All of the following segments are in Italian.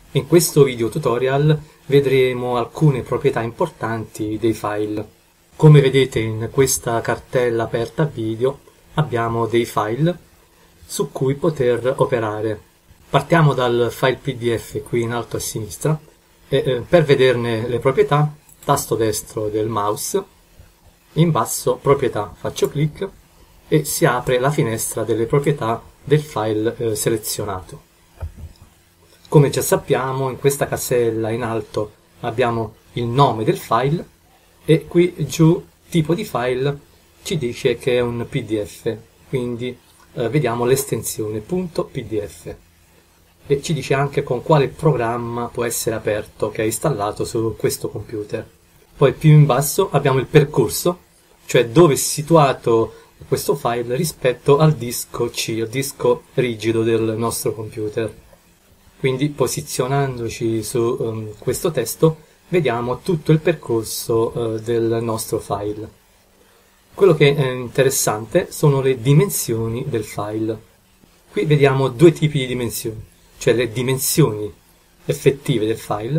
In questo video tutorial vedremo alcune proprietà importanti dei file. Come vedete in questa cartella aperta a video abbiamo dei file su cui poter operare. Partiamo dal file PDF qui in alto a sinistra e per vederne le proprietà, tasto destro del mouse, in basso proprietà, faccio clic e si apre la finestra delle proprietà del file selezionato. Come già sappiamo, in questa casella in alto abbiamo il nome del file e qui giù tipo di file ci dice che è un PDF, quindi vediamo l'estensione .pdf e ci dice anche con quale programma può essere aperto che è installato su questo computer. Poi più in basso abbiamo il percorso, cioè dove è situato questo file rispetto al disco C, il disco rigido del nostro computer. Quindi posizionandoci su questo testo vediamo tutto il percorso del nostro file. Quello che è interessante sono le dimensioni del file. Qui vediamo due tipi di dimensioni, cioè le dimensioni effettive del file,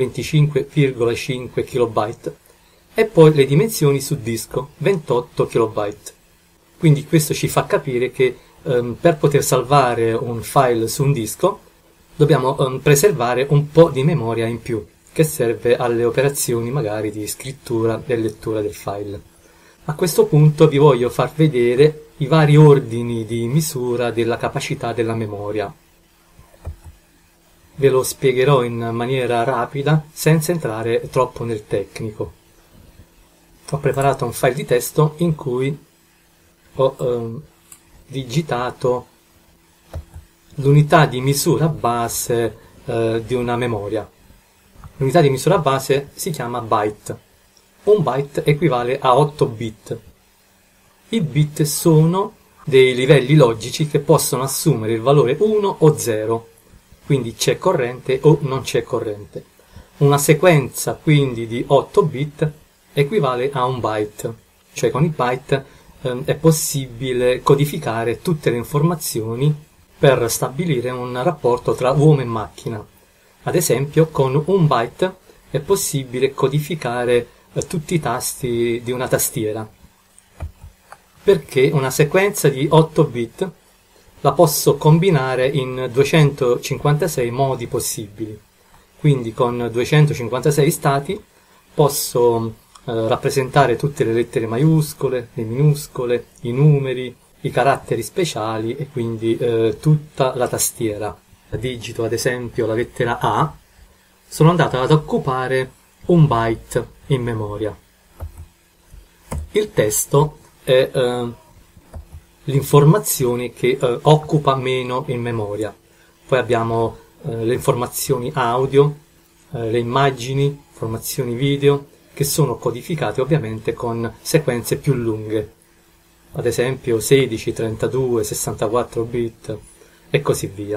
25,5 KB, e poi le dimensioni su disco, 28 KB. Quindi questo ci fa capire che per poter salvare un file su un disco dobbiamo preservare un po' di memoria in più, che serve alle operazioni magari di scrittura e lettura del file. A questo punto vi voglio far vedere i vari ordini di misura della capacità della memoria. Ve lo spiegherò in maniera rapida, senza entrare troppo nel tecnico. Ho preparato un file di testo in cui ho digitato l'unità di misura base di una memoria. L'unità di misura base si chiama byte. Un byte equivale a 8 bit. I bit sono dei livelli logici che possono assumere il valore 1 o 0, quindi c'è corrente o non c'è corrente. Una sequenza quindi di 8 bit equivale a un byte, cioè con i byte è possibile codificare tutte le informazioni per stabilire un rapporto tra uomo e macchina. Ad esempio, con un byte è possibile codificare tutti i tasti di una tastiera, perché una sequenza di 8 bit la posso combinare in 256 modi possibili. Quindi con 256 stati posso rappresentare tutte le lettere maiuscole, le minuscole, i numeri, i caratteri speciali e quindi tutta la tastiera. Digito ad esempio la lettera A, sono andato ad occupare un byte in memoria. Il testo è l'informazione che occupa meno in memoria. Poi abbiamo le informazioni audio, le immagini, informazioni video, che sono codificate ovviamente con sequenze più lunghe, ad esempio 16, 32, 64 bit e così via.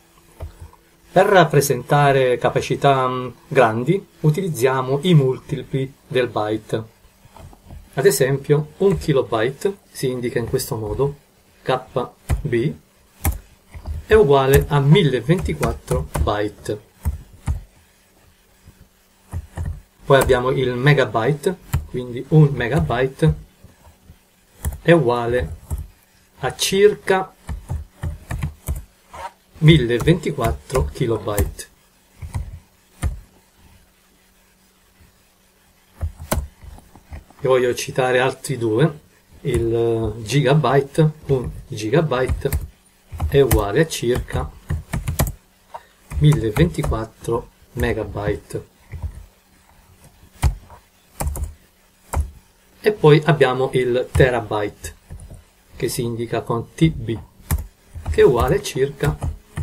Per rappresentare capacità grandi utilizziamo i multipli del byte. Ad esempio 1 kilobyte si indica in questo modo, KB è uguale a 1024 byte. Poi abbiamo il megabyte, quindi 1 megabyte è uguale a circa 1024 kilobyte. E voglio citare altri due. Il gigabyte, 1 gigabyte è uguale a circa 1024 megabyte. E poi abbiamo il terabyte, che si indica con TB, che è uguale a circa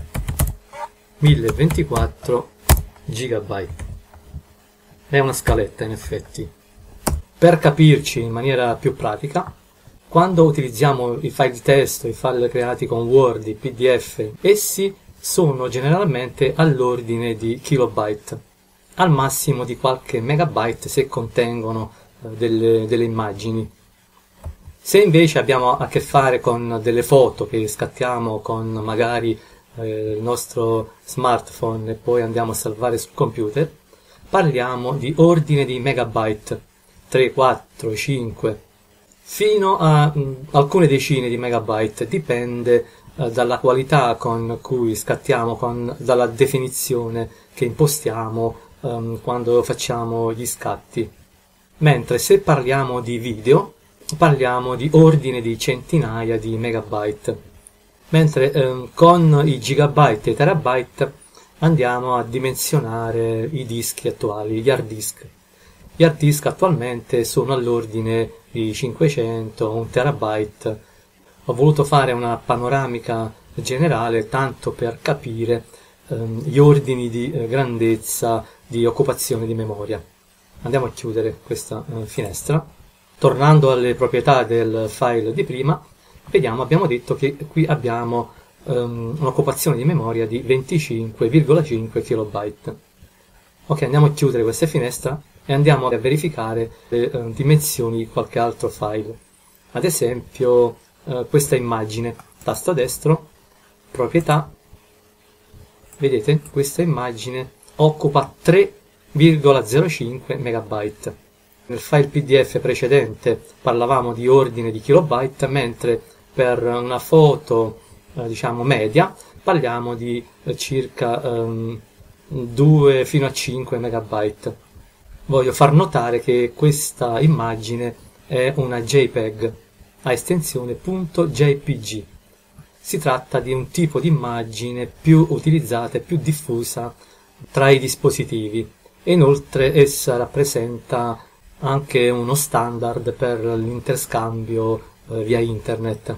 1024 gigabyte. È una scaletta in effetti. Per capirci in maniera più pratica, quando utilizziamo i file di testo, i file creati con Word, i PDF, essi sono generalmente all'ordine di kilobyte, al massimo di qualche megabyte se contengono delle immagini. Se invece abbiamo a che fare con delle foto che scattiamo con magari il nostro smartphone e poi andiamo a salvare sul computer, parliamo di ordine di megabyte, 3, 4, 5, fino a alcune decine di megabyte, dipende dalla qualità con cui scattiamo, dalla definizione che impostiamo quando facciamo gli scatti. Mentre se parliamo di video, parliamo di ordine di centinaia di megabyte. Mentre con i gigabyte e i terabyte andiamo a dimensionare i dischi attuali, gli hard disk. Gli hard disk attualmente sono all'ordine di 500, 1 terabyte. Ho voluto fare una panoramica generale tanto per capire gli ordini di grandezza di occupazione di memoria. Andiamo a chiudere questa finestra. Tornando alle proprietà del file di prima, vediamo, abbiamo detto che qui abbiamo un'occupazione di memoria di 25,5 KB. Ok, andiamo a chiudere questa finestra e andiamo a verificare le dimensioni di qualche altro file. Ad esempio questa immagine, tasto destro, proprietà, vedete, questa immagine occupa 3,05 MB. Nel file PDF precedente parlavamo di ordine di kilobyte, mentre per una foto diciamo media parliamo di circa 2 fino a 5 MB. Voglio far notare che questa immagine è una JPEG a estensione .jpg. Si tratta di un tipo di immagine più utilizzata e più diffusa tra i dispositivi e inoltre essa rappresenta anche uno standard per l'interscambio via internet.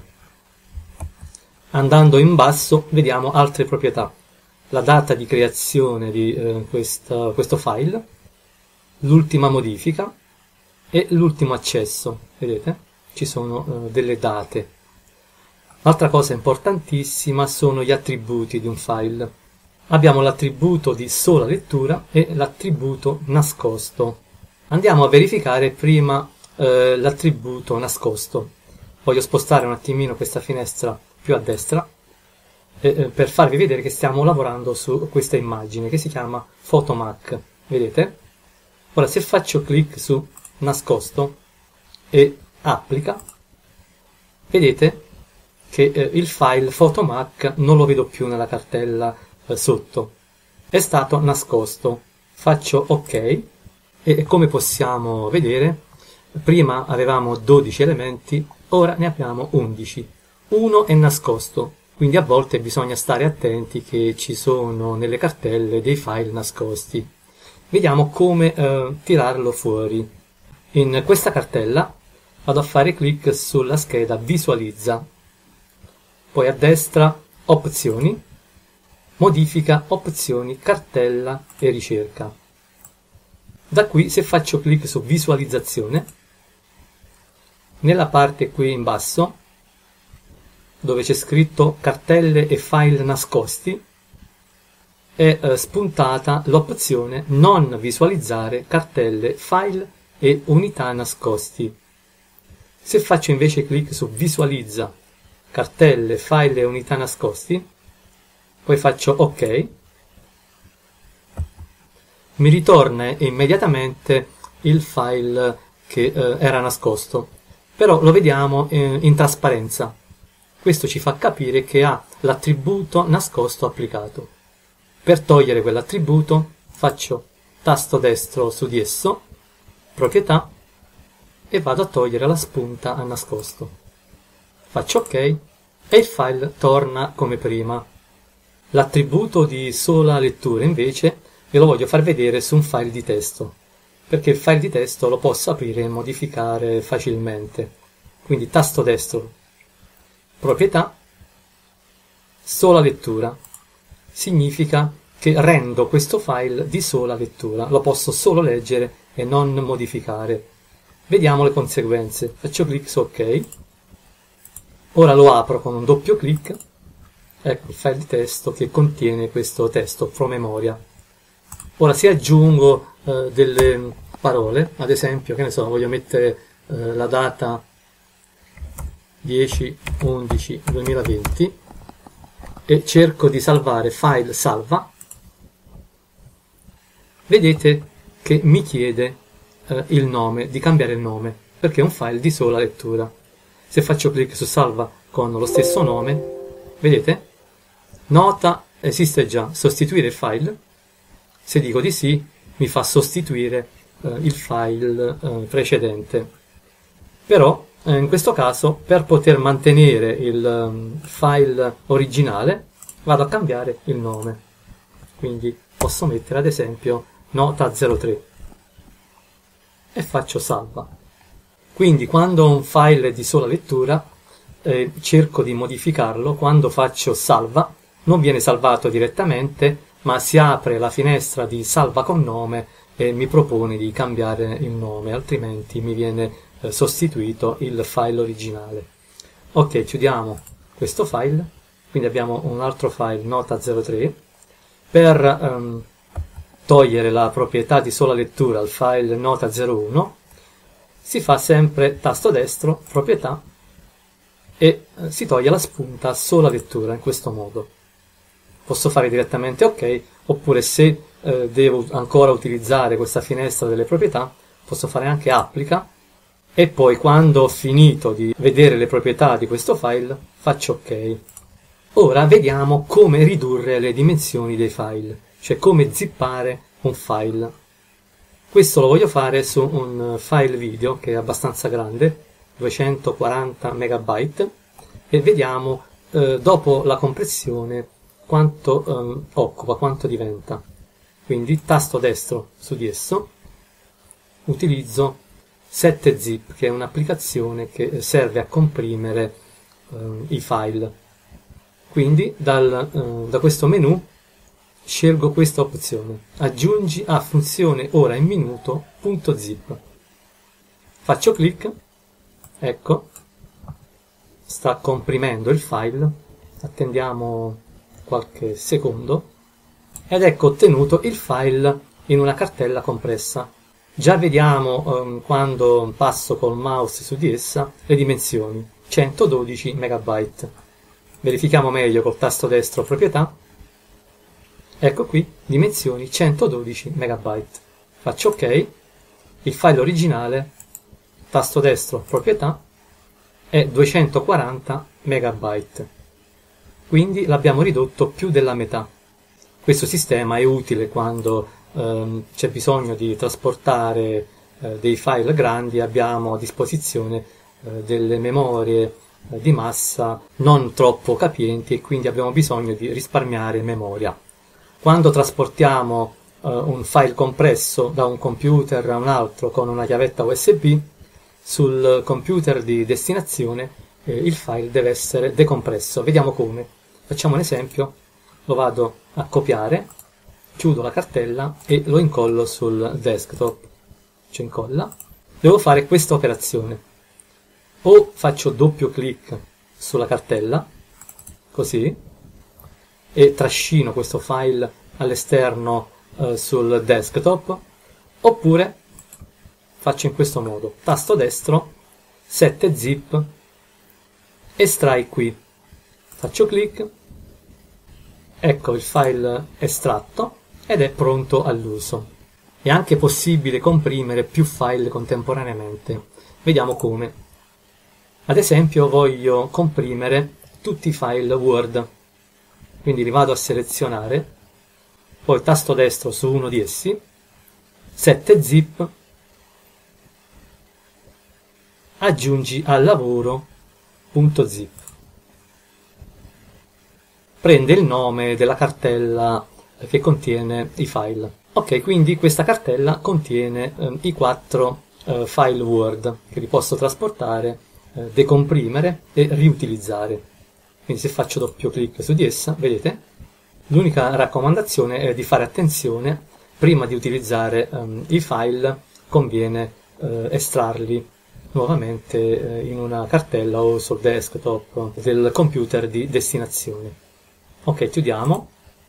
Andando in basso vediamo altre proprietà: la data di creazione di questo file, l'ultima modifica e l'ultimo accesso. Vedete? Ci sono delle date. Altra cosa importantissima sono gli attributi di un file. Abbiamo l'attributo di sola lettura e l'attributo nascosto. Andiamo a verificare prima l'attributo nascosto. Voglio spostare un attimino questa finestra più a destra per farvi vedere che stiamo lavorando su questa immagine che si chiama Photomac. Vedete? Ora se faccio clic su nascosto e applica, vedete che il file Photomac non lo vedo più nella cartella sotto, è stato nascosto. Faccio ok e come possiamo vedere prima avevamo 12 elementi, ora ne abbiamo 11. Uno è nascosto, quindi a volte bisogna stare attenti che ci sono nelle cartelle dei file nascosti. Vediamo come tirarlo fuori. In questa cartella vado a fare clic sulla scheda visualizza, poi a destra opzioni, modifica opzioni, cartella e ricerca. Da qui se faccio clic su visualizzazione, nella parte qui in basso dove c'è scritto cartelle e file nascosti è spuntata l'opzione non visualizzare cartelle, file e unità nascosti. Se faccio invece clic su visualizza cartelle, file e unità nascosti, poi faccio ok, mi ritorna immediatamente il file che era nascosto, però lo vediamo in trasparenza. Questo ci fa capire che ha l'attributo nascosto applicato. Per togliere quell'attributo faccio tasto destro su di esso, proprietà, e vado a togliere la spunta a nascosto. Faccio ok e il file torna come prima. L'attributo di sola lettura invece ve lo voglio far vedere su un file di testo, perché il file di testo lo posso aprire e modificare facilmente. Quindi tasto destro, proprietà, sola lettura. Significa che rendo questo file di sola lettura, lo posso solo leggere e non modificare. Vediamo le conseguenze. Faccio clic su ok, ora lo apro con un doppio clic, ecco il file di testo che contiene questo testo promemoria. Ora se aggiungo delle parole, ad esempio, che ne so, voglio mettere la data 10-11-2020, e cerco di salvare file salva, vedete che mi chiede il nome, di cambiare il nome, perché è un file di sola lettura. Se faccio clic su salva con lo stesso nome, vedete? Nota esiste già, sostituire il file. Se dico di sì, mi fa sostituire il file precedente. Però in questo caso, per poter mantenere il file originale, vado a cambiare il nome. Quindi posso mettere ad esempio nota 03 e faccio salva. Quindi quando un file è di sola lettura, cerco di modificarlo. Quando faccio salva, non viene salvato direttamente, ma si apre la finestra di salva con nome e mi propone di cambiare il nome, altrimenti mi viene sostituito il file originale. Ok, chiudiamo questo file, quindi abbiamo un altro file nota 03. Per togliere la proprietà di sola lettura al file nota 01 si fa sempre tasto destro, proprietà, e si toglie la spunta sola lettura in questo modo. Posso fare direttamente ok, oppure se devo ancora utilizzare questa finestra delle proprietà, posso fare anche applica, e poi quando ho finito di vedere le proprietà di questo file faccio ok. Ora vediamo come ridurre le dimensioni dei file, cioè come zippare un file. Questo lo voglio fare su un file video che è abbastanza grande, 240 MB, e vediamo dopo la compressione quanto occupa, quanto diventa. Quindi tasto destro su di esso, utilizzo 7zip, che è un'applicazione che serve a comprimere i file. Quindi da questo menu scelgo questa opzione, aggiungi a funzione ora in minuto .zip. Faccio clic, ecco, sta comprimendo il file, attendiamo qualche secondo, ed ecco ottenuto il file in una cartella compressa. Già vediamo quando passo col mouse su di essa le dimensioni, 112 MB. Verifichiamo meglio col tasto destro proprietà. Ecco qui, dimensioni 112 MB. Faccio ok, il file originale, tasto destro proprietà, è 240 MB. Quindi l'abbiamo ridotto più della metà. Questo sistema è utile quando c'è bisogno di trasportare dei file grandi, abbiamo a disposizione delle memorie di massa non troppo capienti e quindi abbiamo bisogno di risparmiare memoria. Quando trasportiamo un file compresso da un computer a un altro con una chiavetta USB, sul computer di destinazione il file deve essere decompresso. Vediamo come. Facciamo un esempio, lo vado a copiare, chiudo la cartella e lo incollo sul desktop. Ci incolla. Devo fare questa operazione. O faccio doppio clic sulla cartella, così, e trascino questo file all'esterno sul desktop, oppure faccio in questo modo, tasto destro, 7zip, estrai qui, faccio clic, ecco il file estratto ed è pronto all'uso. È anche possibile comprimere più file contemporaneamente. Vediamo come. Ad esempio voglio comprimere tutti i file Word, quindi li vado a selezionare, poi tasto destro su uno di essi, 7zip, aggiungi al lavoro.zip. Prende il nome della cartella che contiene i file. Ok, quindi questa cartella contiene i 4 file Word che li posso trasportare, decomprimere e riutilizzare. Quindi se faccio doppio clic su di essa, vedete, l'unica raccomandazione è di fare attenzione: prima di utilizzare i file conviene estrarli nuovamente in una cartella o sul desktop del computer di destinazione. Ok, chiudiamo.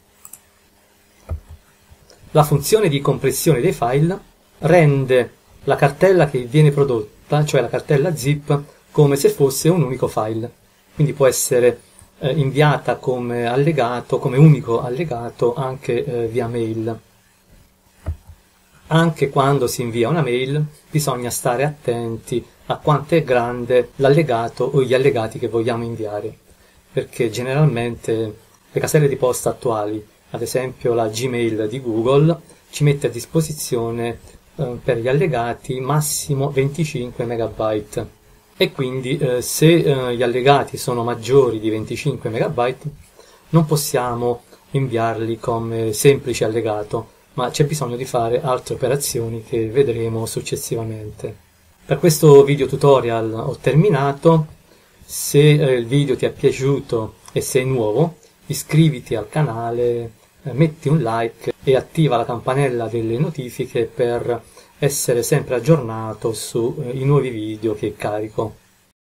La funzione di compressione dei file rende la cartella che viene prodotta, cioè la cartella zip, come se fosse un unico file. Quindi può essere inviata come allegato, come unico allegato anche via mail. Anche quando si invia una mail bisogna stare attenti a quanto è grande l'allegato o gli allegati che vogliamo inviare, perché generalmente le caselle di posta attuali, ad esempio la Gmail di Google, ci mette a disposizione per gli allegati massimo 25 MB e quindi se gli allegati sono maggiori di 25 MB non possiamo inviarli come semplice allegato, ma c'è bisogno di fare altre operazioni che vedremo successivamente. Per questo video tutorial ho terminato. Se il video ti è piaciuto e sei nuovo, iscriviti al canale, metti un like e attiva la campanella delle notifiche per essere sempre aggiornato sui nuovi video che carico.